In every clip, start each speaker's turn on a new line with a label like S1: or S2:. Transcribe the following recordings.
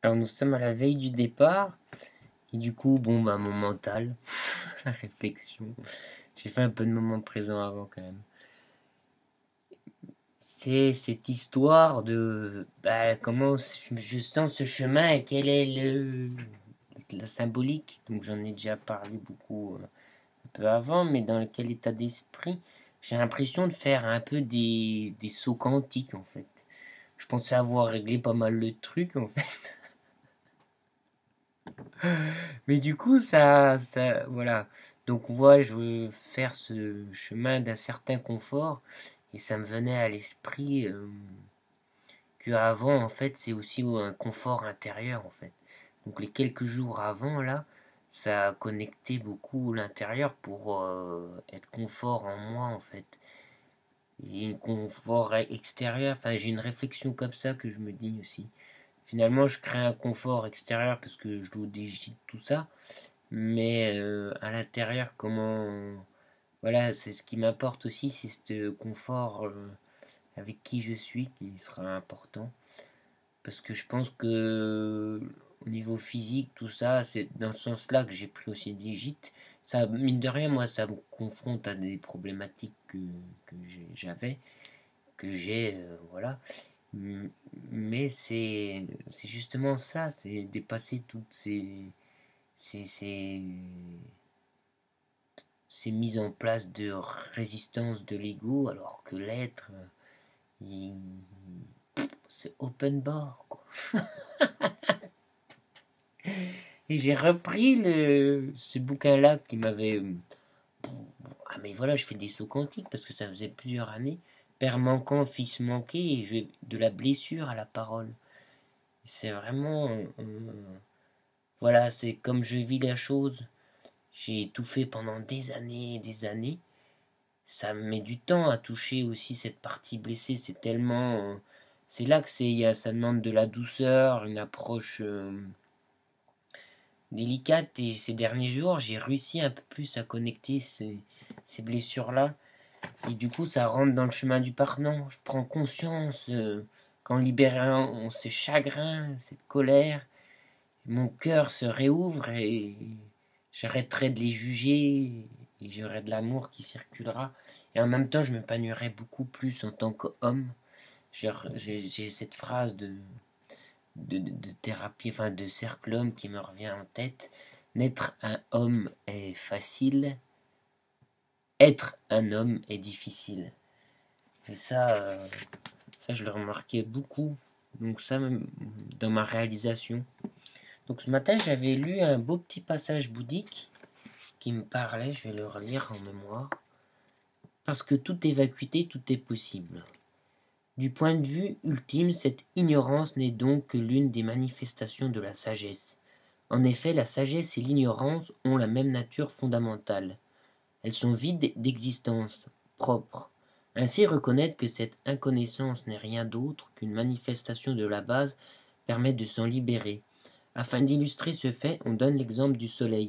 S1: Alors nous sommes à la veille du départ, et du coup, bon, bah, mon mental, la réflexion, j'ai fait un peu de moment présent avant quand même. C'est cette histoire de comment je sens ce chemin et quelle est la symbolique. Donc j'en ai déjà parlé beaucoup un peu avant, mais dans quel état d'esprit j'ai l'impression de faire un peu des sauts quantiques en fait. Je pensais avoir réglé pas mal le truc en fait. Mais du coup, voilà. Donc, moi, je veux faire ce chemin d'un certain confort. Et ça me venait à l'esprit que avant, en fait, c'est aussi un confort intérieur, en fait. Donc, les quelques jours avant, là, ça a connecté beaucoup l'intérieur pour être confort en moi, en fait. Et une confort extérieur. Enfin, j'ai une réflexion comme ça que je me dis aussi. Finalement, je crée un confort extérieur parce que je loue des gîtes, tout ça. Mais à l'intérieur, voilà, c'est ce qui m'importe aussi, c'est ce confort avec qui je suis qui sera important. Parce que je pense que au niveau physique, tout ça, c'est dans ce sens-là que j'ai pris aussi des gîtes. Ça, mine de rien, moi, ça me confronte à des problématiques que j'avais, que j'ai, voilà. Mais c'est justement ça, c'est dépasser toutes ces ces mises en place de résistance de l'ego, alors que l'être, c'est open bar, quoi. Et j'ai repris ce bouquin-là qui m'avait... Ah mais voilà, je fais des sauts quantiques parce que ça faisait plusieurs années. Père manquant, fils manqué, et de la blessure à la parole. C'est vraiment... voilà, c'est comme je vis la chose. J'ai tout fait pendant des années et des années. Ça met du temps à toucher aussi cette partie blessée. C'est tellement... c'est là que ça demande de la douceur, une approche délicate. Et ces derniers jours, j'ai réussi un peu plus à connecter ces blessures-là. Et du coup, ça rentre dans le chemin du pardon. Je prends conscience qu'en libérant ce chagrin, cette colère, mon cœur se réouvre et j'arrêterai de les juger et j'aurai de l'amour qui circulera. Et en même temps, je m'épanouirai beaucoup plus en tant qu'homme. J'ai cette phrase de thérapie, enfin de cercle homme qui me revient en tête. Naître un homme est facile, être un homme est difficile. Et ça je le remarquais beaucoup. Donc ça, même dans ma réalisation. Donc ce matin, j'avais lu un beau petit passage bouddhique qui me parlait, je vais le relire en mémoire. Parce que toute est vacuité, tout est possible. Du point de vue ultime, cette ignorance n'est donc que l'une des manifestations de la sagesse. En effet, la sagesse et l'ignorance ont la même nature fondamentale. Elles sont vides d'existence propre. Ainsi, reconnaître que cette inconnaissance n'est rien d'autre qu'une manifestation de la base permet de s'en libérer. Afin d'illustrer ce fait, on donne l'exemple du soleil.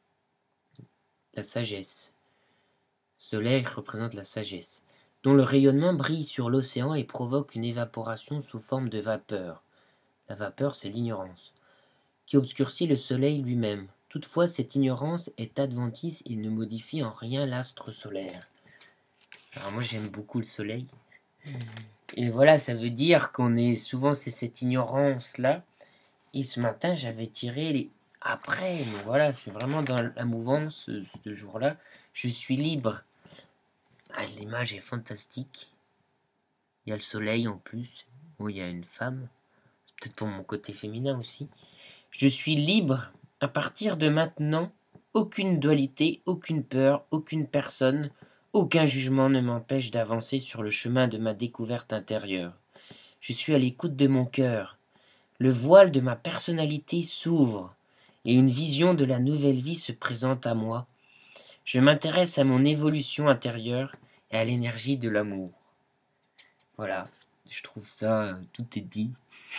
S1: La sagesse. Soleil représente la sagesse, dont le rayonnement brille sur l'océan et provoque une évaporation sous forme de vapeur. La vapeur, c'est l'ignorance, qui obscurcit le soleil lui-même. Toutefois, cette ignorance est adventice et ne modifie en rien l'astre solaire. Alors moi, j'aime beaucoup le soleil. Et voilà, ça veut dire qu'on est souvent, c'est cette ignorance-là. Et ce matin, j'avais tiré les... Après, mais voilà, je suis vraiment dans la mouvance ce jour-là. Je suis libre. Ah, l'image est fantastique. Il y a le soleil en plus. Oh, il y a une femme. C'est peut-être pour mon côté féminin aussi. Je suis libre. À partir de maintenant, aucune dualité, aucune peur, aucune personne, aucun jugement ne m'empêche d'avancer sur le chemin de ma découverte intérieure. Je suis à l'écoute de mon cœur. Le voile de ma personnalité s'ouvre et une vision de la nouvelle vie se présente à moi. Je m'intéresse à mon évolution intérieure et à l'énergie de l'amour. Voilà, je trouve ça, tout est dit.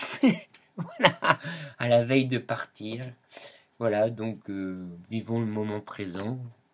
S1: Voilà, à la veille de partir. Voilà, donc vivons le moment présent.